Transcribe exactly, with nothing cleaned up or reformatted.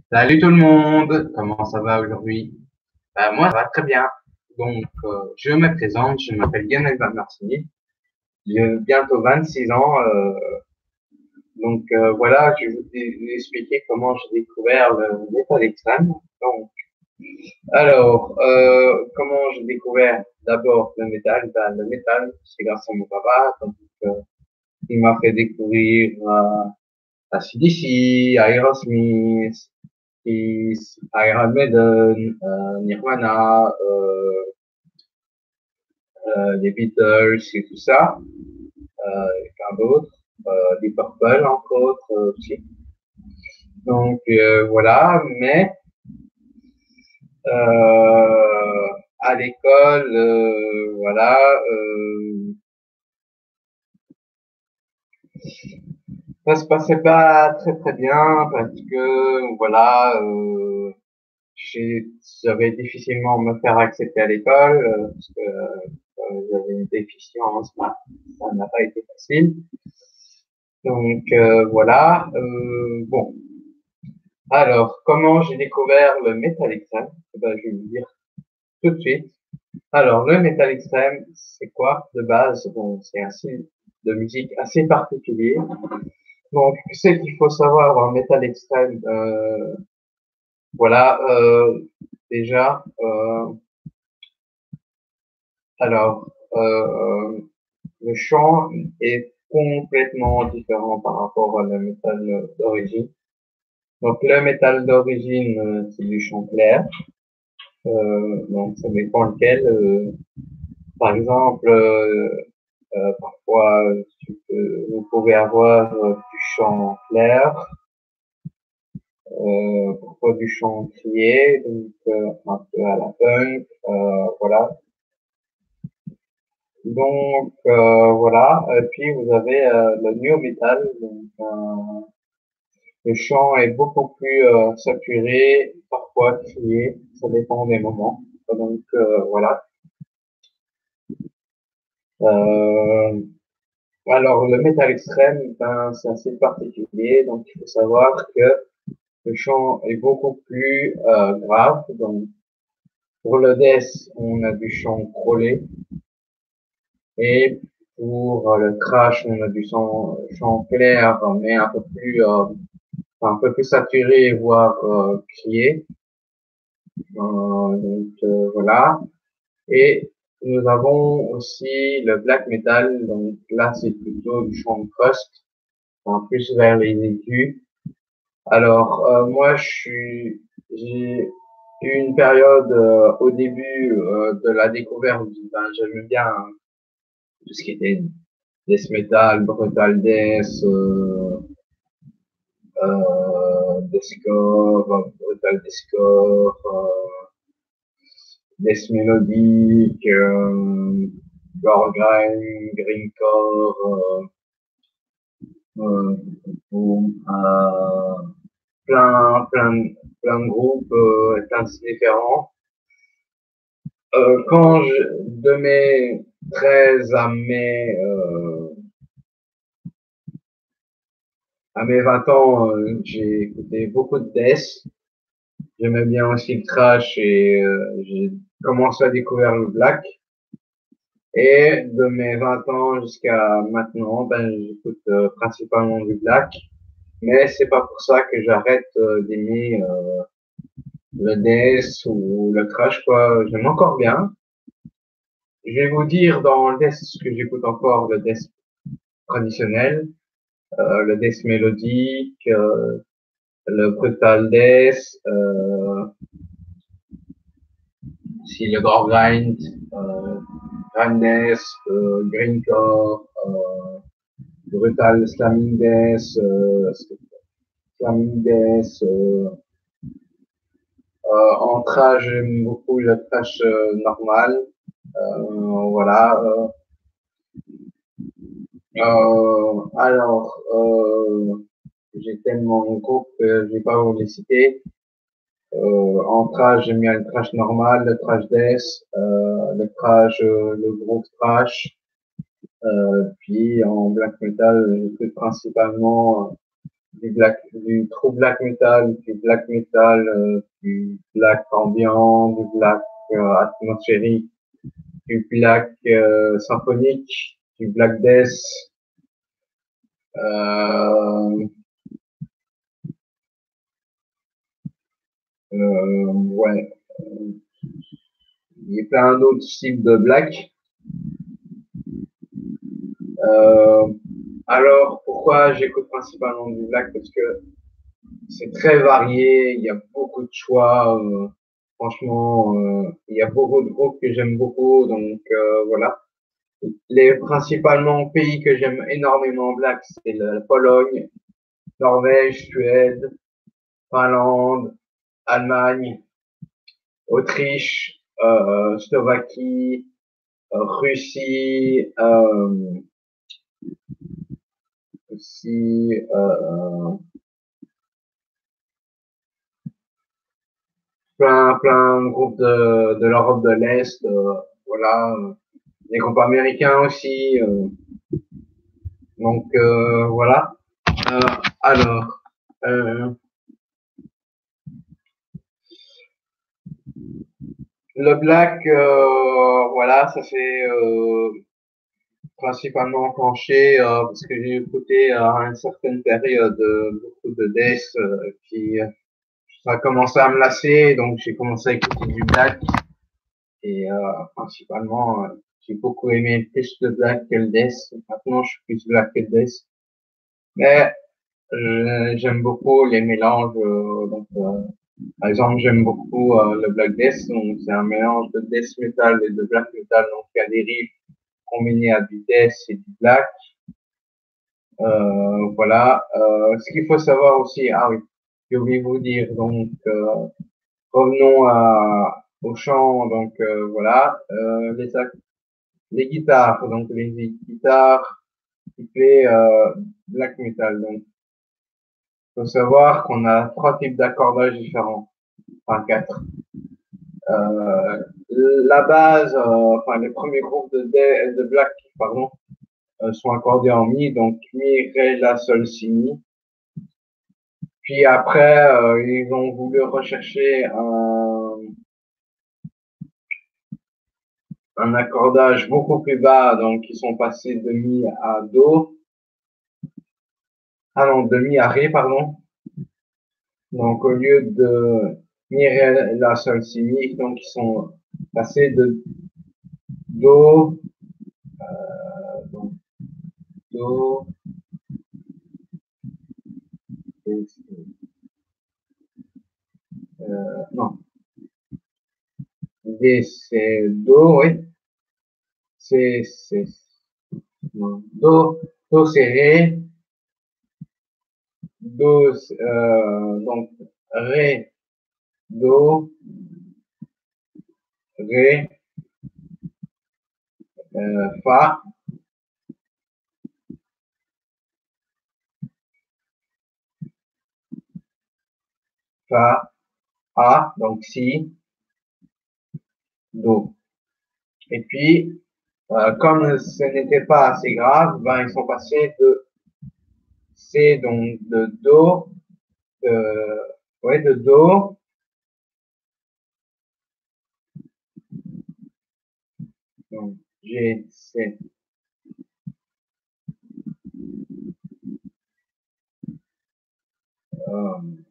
Salut tout le monde, comment ça va aujourd'hui? Ben, moi, ça va très bien. Donc, euh, je me présente, je m'appelle Lionel Van Martigny, j'ai bientôt vingt-six ans. Euh, donc euh, voilà, je vais vous vous expliquer comment j'ai découvert le métal extrême. Donc, alors, euh, comment j'ai découvert d'abord le métal? Ben, le métal, c'est grâce à mon papa. Donc, euh, il m'a fait découvrir euh, A C D C, Aerosmith, Kiss, Iron Maiden, euh, Nirvana, euh, euh, les Beatles et tout ça, euh, et plein d'autres, euh, les Purple entre autres euh, aussi. Donc euh, voilà, mais euh, à l'école, euh, voilà, euh, ça se passait pas très très bien parce que voilà, euh, j'avais difficilement me faire accepter à l'école euh, parce que euh, j'avais une déficience, ça n'a pas été facile. Donc euh, voilà. Euh, bon, alors comment j'ai découvert le métal extrême? Eh ben, je vais vous dire tout de suite. Alors le métal extrême, c'est quoi de base? Bon, c'est un style de musique assez particulier. Donc ce qu'il faut savoir dans le métal extrême, euh, voilà, euh, déjà. Euh, alors euh, le chant est complètement différent par rapport à le métal d'origine. Donc le métal d'origine, euh, c'est du chant clair. Euh, donc ça dépend lequel. Euh, par exemple, euh, euh, parfois tu peux- vous pouvez avoir euh, du chant clair, euh, parfois du chant crié, donc euh, un peu à la punk, euh, voilà. Donc euh, voilà. Et puis vous avez euh, le new metal, donc euh, le chant est beaucoup plus euh, saturé, parfois crié, ça dépend des moments. Donc euh, voilà. Euh, alors le métal extrême, ben, c'est assez particulier, donc il faut savoir que le chant est beaucoup plus euh, grave. Donc pour le death, on a du chant crawlé, et pour euh, le thrash, on a du chant, chant clair, mais un peu plus euh, un peu plus saturé, voire euh, crié. Euh, donc euh, voilà. Et nous avons aussi le black metal, donc là c'est plutôt du chant de crust, en plus vers les aigus. Alors euh, moi je suis, j'ai eu une période euh, au début euh, de la découverte, ben, j'aimais bien hein, tout ce qui était death metal, brutal death, euh, euh, deathcore, brutal deathcore, euh, death mélodique, euh, gore grind, grindcore, euh, ou, euh, plein, plein, plein de groupes, euh, plein de styles différents. Euh, quand je, de mes treize à mes, euh, à mes vingt ans, euh, j'ai écouté beaucoup de death. J'aimais bien aussi le thrash et euh, j'ai commencé à découvrir le black. Et de mes vingt ans jusqu'à maintenant, ben, j'écoute euh, principalement du black. Mais c'est pas pour ça que j'arrête euh, d'aimer euh, le death ou le thrash, quoi. J'aime encore bien. Je vais vous dire dans le death ce que j'écoute encore, le death traditionnel, euh, le death mélodique, euh, le brutal death, euh, si le gore grind, euh, grind death, euh, grindcore, euh, brutal slamming death, euh, slamming death, euh, euh, en trash, j'aime beaucoup le trash euh, normal. Euh, voilà. Euh, euh, alors, euh, j'ai tellement de groupes que je vais pas vous les citer. Euh, en trash, j'aime bien le trash normal, le trash death, euh, le trash, euh, le groupe trash. Euh, puis en black metal, j'écoute principalement du black, du true black metal, du black metal, euh, du black ambiant, du black euh, atmosphérique, du black euh, symphonique, du black death, euh, euh, ouais, il y a plein d'autres styles de black. Euh, alors, pourquoi j'écoute principalement du black? Parce que c'est très varié, il y a beaucoup de choix. Euh, franchement, euh, il y a beaucoup de groupes que j'aime beaucoup, donc euh, voilà. Les principalement pays que j'aime énormément en black, c'est la Pologne, Norvège, Suède, Finlande, Allemagne, Autriche, euh, Slovaquie, euh, Russie, euh, aussi euh, plein plein de groupes de, de l'Europe de l'Est, euh, voilà, euh, des groupes américains aussi, euh, donc euh, voilà. Euh, alors, euh, le black, euh, voilà, ça fait euh, principalement enclenché euh, parce que j'ai écouté euh, à une certaine période euh, beaucoup de death, euh, puis euh, ça a commencé à me lasser, donc j'ai commencé à écouter du black et euh, principalement euh, j'ai beaucoup aimé plus le black que le death. Maintenant je suis plus black que le death, mais euh, j'aime beaucoup les mélanges. Euh, donc euh, par exemple j'aime beaucoup euh, le black death, donc c'est un mélange de death metal et de black metal, donc il y a des riffs combinés à du death et du black. Euh, voilà. Euh, ce qu'il faut savoir aussi, ah oui, j'ai oublié de vous dire, donc euh, revenons à, au chant, donc euh, voilà, euh, les, ac- les guitares, donc les guitares qui fait euh, black metal. Donc, faut savoir qu'on a trois types d'accordage différents, enfin quatre. Euh, la base, euh, enfin les premiers groupes de, de, de black, pardon, euh, sont accordés en mi, donc mi, ré, la, sol, si, mi. Puis après, euh, ils ont voulu rechercher un, un accordage beaucoup plus bas, donc ils sont passés de mi à do. Ah non, de mi à ré, pardon. Donc au lieu de mi, ré, la, sol, si, mi, donc ils sont passés de do, euh, donc do, et, euh, non, D c'est do, oui, c'est, c'est, non, do, do c'est ré, do, euh, donc ré, do, ré, euh, fa, fa, a, donc si, do. Et puis, euh, comme ce n'était pas assez grave, ben ils sont passés de C, donc de do, de, ouais, de do, donc G, C, euh,